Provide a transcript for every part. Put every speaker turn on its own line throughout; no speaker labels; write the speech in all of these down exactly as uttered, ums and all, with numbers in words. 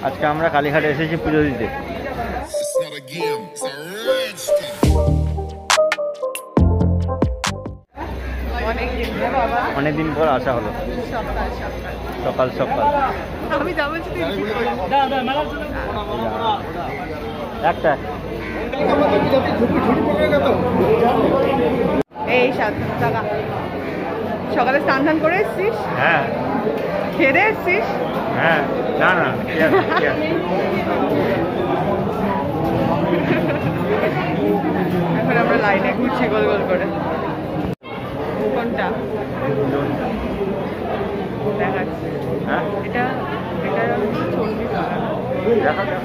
আজকে আমরা কালীঘাটে এসেছি পুজো দিতে। অনেকদিন পর আসা হলো, সকাল সকাল। একটা
এই সাত টাকা সকালে স্নান টান করে এসছিস?
হ্যাঁ।
খেয়ে এসছিস?
হ্যাঁ। না না
এখন আমরা লাইনে ঘুরছি গোল গোল করে। কোনটা দেখাচ্ছে?
হ্যাঁ
এটা এটা চল্লিশ টাকা।
দেখা যাক।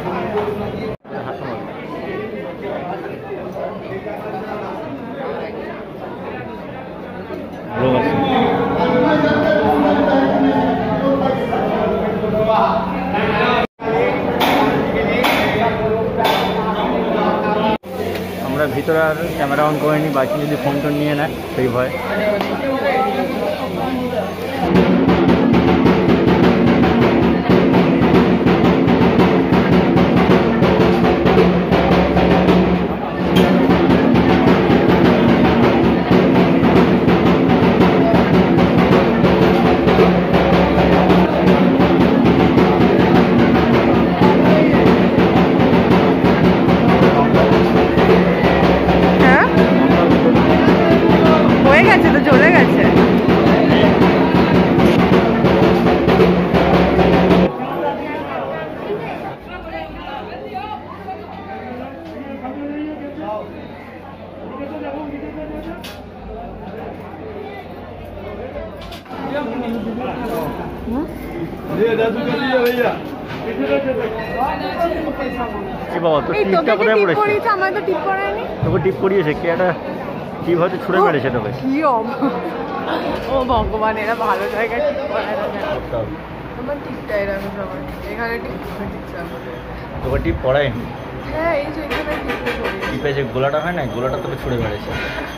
আমরা ভিতরে আর ক্যামেরা অন করিনি, বাকি যদি ফোন টোন নিয়ে নেয় সেই ভয়। তোকে টিপ করিয়েছে কে? একটা টিপ হয়তো ছুঁড়ে মেরেছে তোকে।
ও ভগবান, এরা ভালো জায়গায় টিপ করায় না। তোমার টিপটা এরকম সবাই এখানে টিপ দিচ্ছে।
তোকে টিপ পড়ায়নি?
হ্যাঁ, এই যে এখানে
টিপে যে গোলাটা হয় না, গোলাটা তোকে ছুঁড়ে মেরেছে।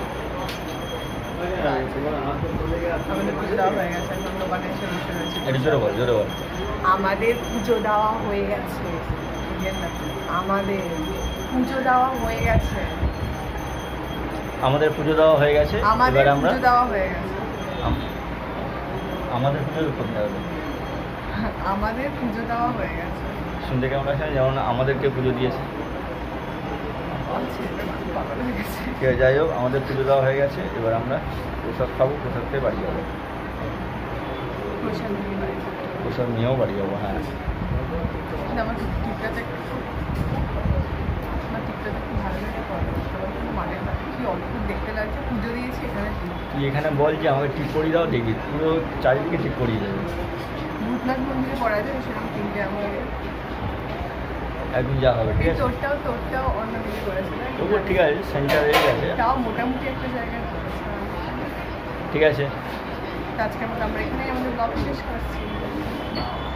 আমাদের পুজো দেওয়া হয়ে গেছে। আমাদের পুজো দেওয়া হয়ে গেছে।
আমাদের পুজো দেওয়া হয়ে গেছে।
আমাদের পুজো দেওয়া হয়ে গেছে।
আমাদের পুজো করতে হবে।
আমাদের পুজো দেওয়া হয়ে গেছে।
শুনতে কেমন আছে? যেমন আমাদেরকে পুজো দিয়েছে। যাই হোক, আমাদের পুজো দেওয়া হয়ে গেছে। এবার আমরা প্রসাদ খাবো, প্রসাদ খেয়ে বাড়ি যাবো। প্রসাদ নিয়েও বাড়ি যাবো। হ্যাঁ, তুই এখানে বল যে আমাকে ঠিক করিয়ে দাও, দেখি পুরো চারিদিকে ঠিক করিয়ে দেবে। একদিন যা হবে। ঠিক আছে, তবু ঠিক আছে, সেন্টার হয়ে গেছে
মোটামুটি একটা জায়গায়।
ঠিক আছে,
আজকে আমরা এখানে আমাদের ব্লগ শেষ করছি।